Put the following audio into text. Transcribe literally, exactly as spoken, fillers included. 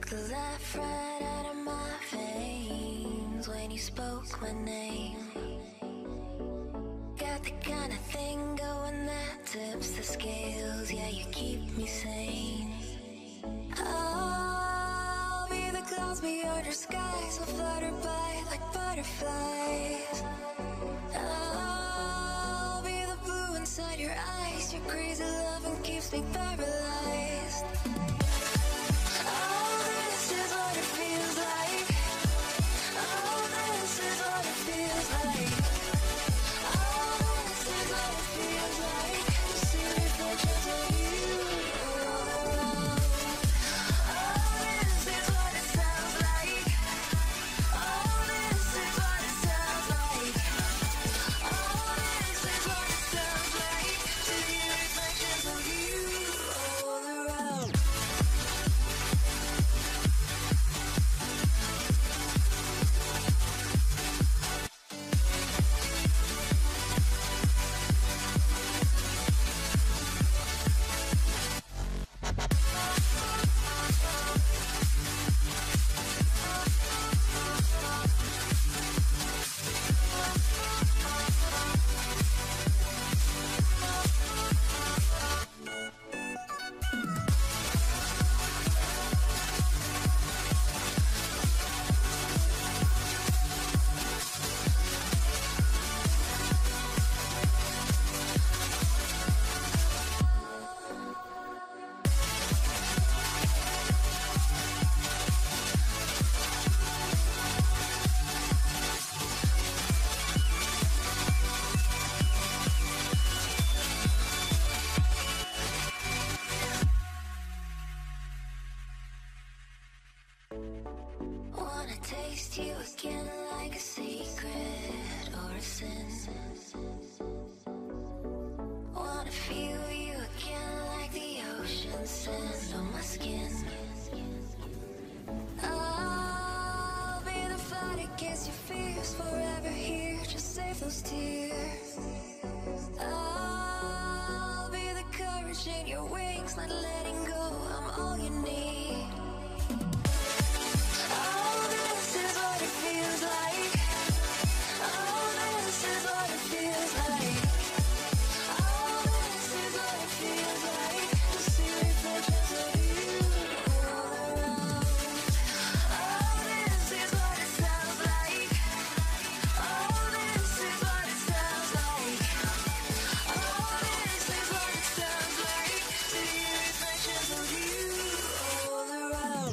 the life right out of my veins when you spoke my name. Got the kind of thing going that tips the scales. Yeah, you keep me sane. I'll be the clouds beyond your skies, will flutter by like butterflies. I'll be the blue inside your eyes. Your crazy loving keeps me paralyzed. Oh, this is what it feels like. Oh, this is what it feels like. Oh, this is what it feels like to see reflections of you all around. Oh, this is what it sounds like. Oh, this is what it sounds like. Oh, this is what it sounds like to hear reflections of you all around. Wanna taste you again like a secret or a sin. Wanna feel you again like the ocean sand on my skin. I'll be the fight against your fears, forever here, just save those tears. I'll be the courage in your wings, not letting